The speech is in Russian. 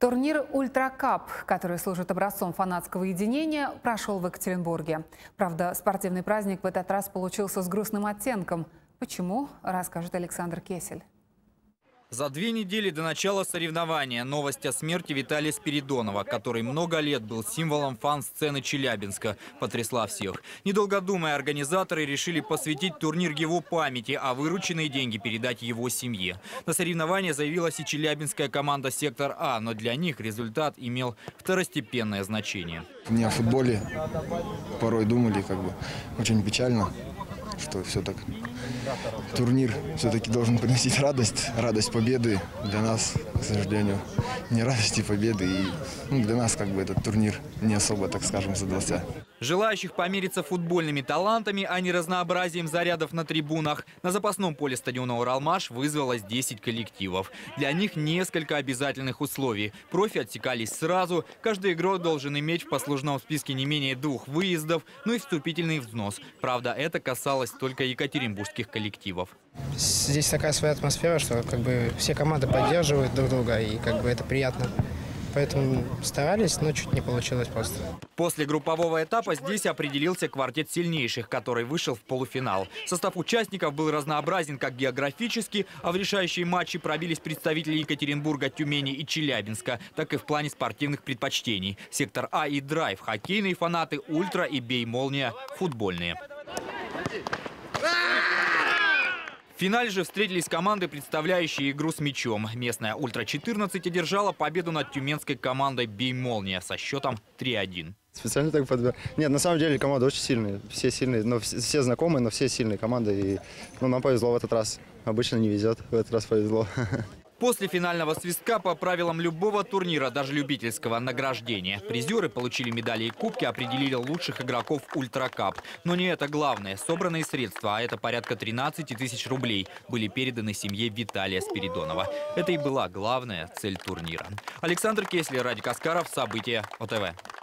Турнир «Ультракап», который служит образцом фанатского единения, прошел в Екатеринбурге. Правда, спортивный праздник в этот раз получился с грустным оттенком. Почему, расскажет Александр Кесель. За 2 недели до начала соревнования новость о смерти Виталия Спиридонова, который много лет был символом фан-сцены Челябинска, потрясла всех. Недолго думая, организаторы решили посвятить турнир его памяти, а вырученные деньги передать его семье. На соревнования заявилась и челябинская команда «Сектор А», но для них результат имел второстепенное значение. Не о футболе порой думали, очень печально, что все так. Турнир все-таки должен приносить радость победы. Для нас, к сожалению, не радости победы. И для нас этот турнир не особо, так скажем, задался. Желающих помериться футбольными талантами, а не разнообразием зарядов на трибунах, на запасном поле стадиона «Уралмаш» вызвалось 10 коллективов. Для них несколько обязательных условий. Профи отсекались сразу. Каждый игрок должен иметь в послужном списке не менее 2 выездов, и вступительный взнос. Правда, это касалось только екатеринбургских коллективов. Здесь такая своя атмосфера, что все команды поддерживают друг друга, и это приятно. Поэтому старались, но чуть не получилось просто. После группового этапа здесь определился квартет сильнейших, который вышел в полуфинал. Состав участников был разнообразен как географически, а в решающие матчи пробились представители Екатеринбурга, Тюмени и Челябинска, так и в плане спортивных предпочтений. Сектор А и Драйв – хоккейные фанаты, Ультра и Бей-молния – футбольные. В финале же встретились команды, представляющие игру с мячом. Местная «Ультра-14» одержала победу над тюменской командой «Бей-молния» со счетом 3-1. Специально так подбирал. Нет, на самом деле команды очень сильные. Все сильные, но все знакомые, но все сильные команды. И нам повезло в этот раз. Обычно не везет, в этот раз повезло. После финального свистка по правилам любого турнира, даже любительского, награждения. Призеры получили медали и кубки, определили лучших игроков «Ультракап». Но не это главное. Собранные средства, а это порядка 13 тысяч рублей, были переданы семье Виталия Спиридонова. Это и была главная цель турнира. Александр Кеслер, Радик Аскаров, события ОТВ.